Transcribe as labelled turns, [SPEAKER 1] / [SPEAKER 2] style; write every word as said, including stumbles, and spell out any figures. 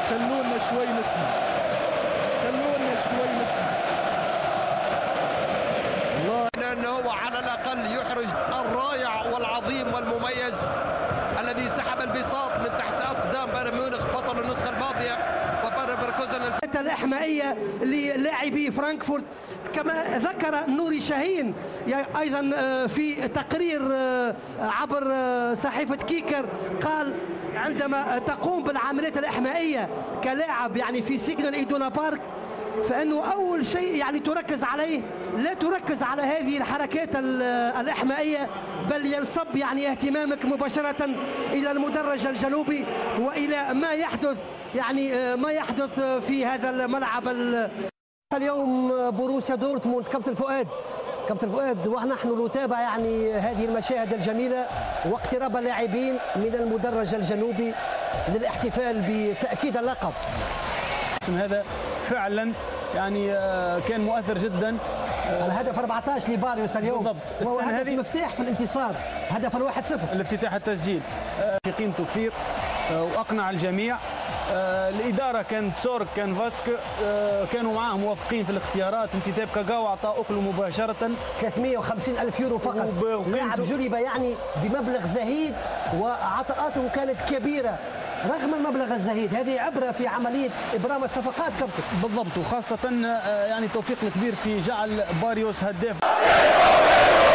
[SPEAKER 1] خلونا شوي نسمع خلونا شوي نسمع
[SPEAKER 2] والله لأنه هو على الأقل يحرج الرائع والعظيم والمميز الذي سحب البساط من تحت أقدام بايرن ميونخ بطل النسخة الماضية وبايرن ليفركوزن.
[SPEAKER 3] الإحمائية للاعبي فرانكفورت كما ذكر نوري شاهين أيضا في تقرير عبر صحيفة كيكر، قال عندما تقوم بالعمليات الإحمائية كلاعب يعني في سيجنال إيدونا بارك، فإنه أول شيء يعني تركز عليه لا تركز على هذه الحركات الإحمائية، بل ينصب يعني اهتمامك مباشرة إلى المدرج الجنوبي وإلى ما يحدث يعني ما يحدث في هذا الملعب. اليوم بوروسيا دورتموند، كابتن فؤاد كابتن فؤاد ونحن نتابع يعني هذه المشاهد الجميلة واقتراب اللاعبين من المدرج الجنوبي للاحتفال بتأكيد اللقب.
[SPEAKER 4] هذا فعلا يعني كان مؤثر جدا.
[SPEAKER 3] الهدف أربعة عشر لباريوس اليوم
[SPEAKER 4] بالضبط،
[SPEAKER 3] وهو هدف مفتاح في الانتصار، هدف الواحد صفر
[SPEAKER 4] الافتتاح التسجيل في قيمته كثير واقنع الجميع. الاداره كانت سورك كان فاتسك كانوا معاه موافقين في الاختيارات. انتداب كاغاو اعطى اوكلو مباشره
[SPEAKER 3] ثلاثمئة وخمسين ألف يورو فقط. لاعب جلب يعني بمبلغ زهيد وعطاءاته كانت كبيره رغم المبلغ الزهيد. هذه عبره في عمليه ابرام الصفقات كابتن.
[SPEAKER 4] بالضبط، وخاصه يعني توفيق الكبير في جعل باريوس هداف.